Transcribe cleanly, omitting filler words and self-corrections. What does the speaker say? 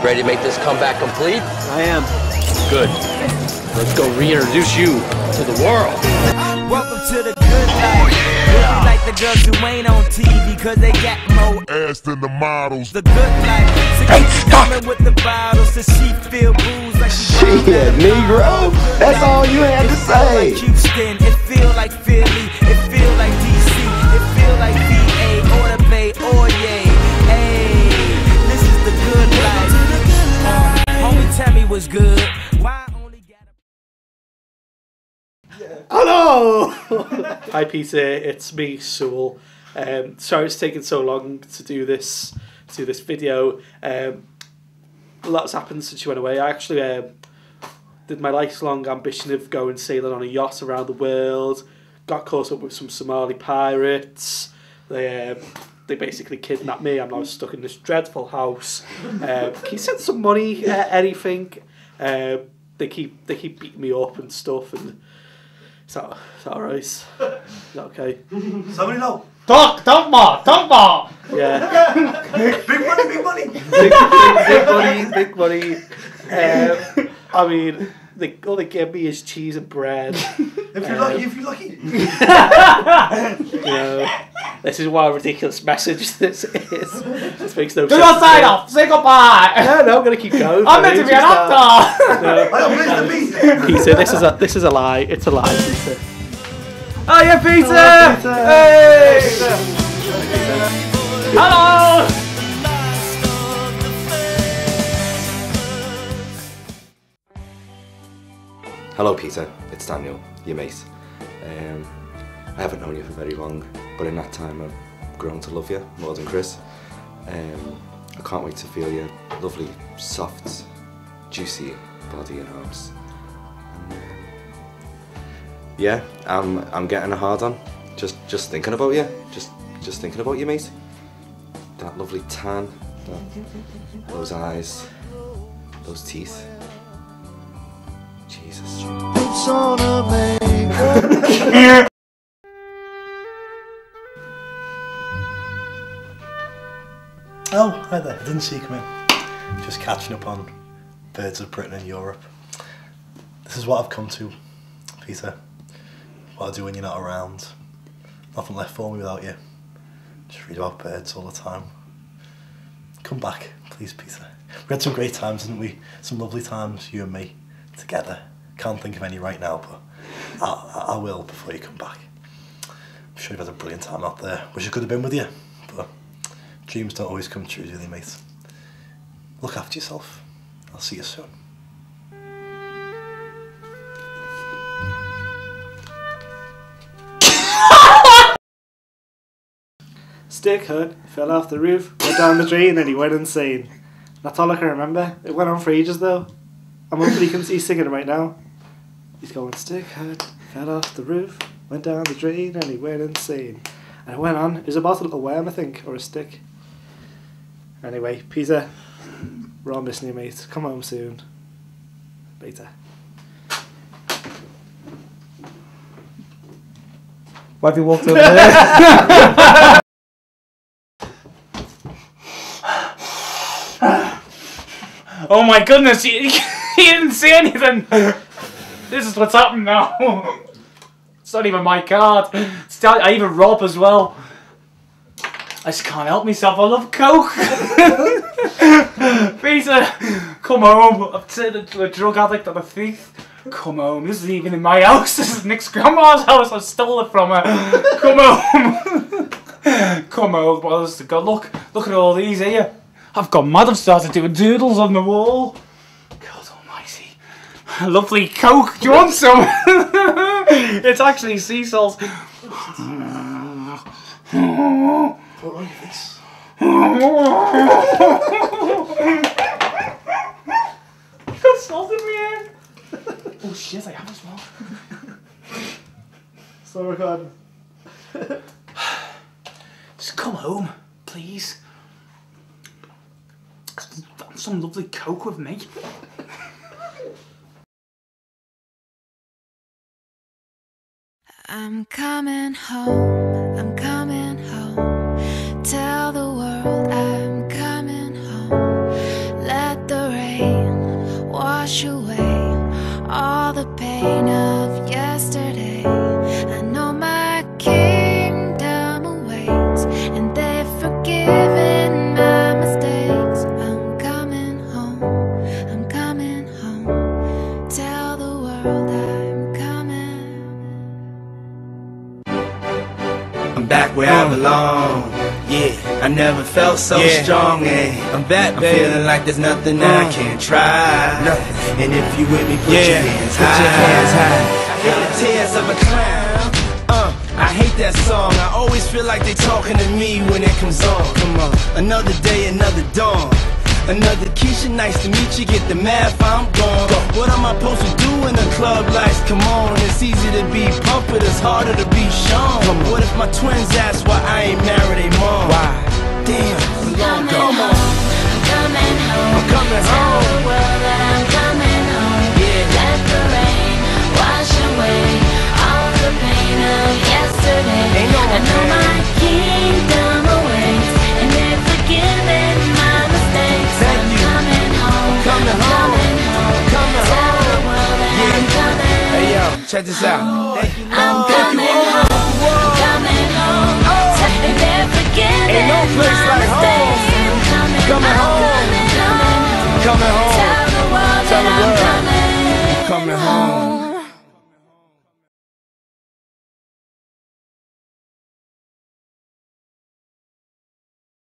Ready to make this comeback complete? I am. Good. Let's go reintroduce you to the world. Welcome to the good life. Really like the girls who ain't on TV, cause they got more ass than the models. the good life. So keep coming with the bottles, so she feel booze like she Shit, Negro. That's all you had to say. like Houston, it feel like Philly, it feel like DC, it feel like VA, or the Bay, or yay. Hey, this is the good life. Homie, tell me what's good. Why I only got a Hello! Hi Peter, it's me, Sewell. Sorry it's taken so long to do this video. A lot's happened since you went away. I actually did my lifelong ambition of going sailing on a yacht around the world. Got caught up with some Somali pirates. They basically kidnapped me. I'm now stuck in this dreadful house. Can you send some money? Anything? They keep beating me up and stuff. And is that alright? Is that okay? Somebody know. Talk more! Yeah. Big money. Big money. I mean, all they give me is cheese and bread. If you're lucky. You know, this is what a ridiculous message this is. This makes no sense. Do not sign off! Say goodbye! No, I'm gonna keep going. I'm meant to be an actor! I don't believe the beat. Peter, this is a lie. It's a lie, Peter. Oh yeah, Peter! Hello, Peter. Hey! Hello! Hello Peter, it's Daniel, your mate. I haven't known you for very long, but in that time I've grown to love you more than Chris. I can't wait to feel your lovely, soft, juicy body in arms. Yeah, I'm getting a hard on. Just thinking about you. Just thinking about you, mate. That lovely tan, those eyes, those teeth. Jesus. Oh, hi there. I didn't see you come in. Just catching up on Birds of Britain and Europe. This is what I've come to, Peter. What I do when you're not around. Nothing left for me without you. Just read about birds all the time. Come back, please, Peter. We had some great times, didn't we? Some lovely times, you and me, together. Can't think of any right now, but I will before you come back. I'm sure you've had a brilliant time out there. Wish I could have been with you, but dreams don't always come true, do they, mate? Look after yourself. I'll see you soon. Stick hood fell off the roof, went down the drain, and he went insane. That's all I can remember. It went on for ages though. I'm hoping he's singing it right now. He's going, stick hood fell off the roof, went down the drain, and he went insane. And it went on. It was about a little worm, I think, or a stick. Anyway, Peter, we're all missing you, mate. Come home soon. Peter. Why have you walked over there? Oh my goodness, you didn't see anything! This is what's happened now. It's not even my card. I even rob as well. I just can't help myself. I love Coke. Peter, come home. I've turned into a drug addict and a thief. Come home. This isn't even in my house. This is Nick's grandma's house. I stole it from her. Come home. Come home. What else have got? Look at all these here. I've gone mad. I've started doing doodles on the wall. God almighty. Lovely Coke. Do you want some? It's actually sea salt. Put on your face. Got salt in my hair. Oh shit, I have as well. So recording. Just come home, please. Have some lovely Coke with me. I'm coming home, I'm coming home. Tell the world I'm coming home. Let the felt so strong, I'm back, baby. I'm feeling like there's nothing I can't try. Nothing. And if you with me, put your hands high. Put your hands high. I hate the tears of a clown. I hate that song. I always feel like they talking to me when it comes on. Come on, another day, another dawn. Another Keisha, nice to meet you. Get the math, I'm gone. What am I supposed to do when the club lights come on? It's easy to be pumped, but it's harder to be shown. What if my twins ask why I ain't married a mom? Why? Damn, come on. I'm coming home. I'm coming Tell home. the world that I'm coming home. Yeah. Let the rain wash away all the pain of yesterday. Ain't no I know pain. my kingdom awaits, and they're forgiving my mistakes. Thank I'm you. coming home. Coming I'm home. coming home. Coming Tell home. the world that Yeah. I'm coming. Hey yo, check this out. Thank you, I'm Lord. coming home. I'm coming home. And they're forgiving Ain't no place my like home. mistakes. I'm coming Coming home. I'm coming home. Coming home. Tell the world Tell that the I'm world. coming. Coming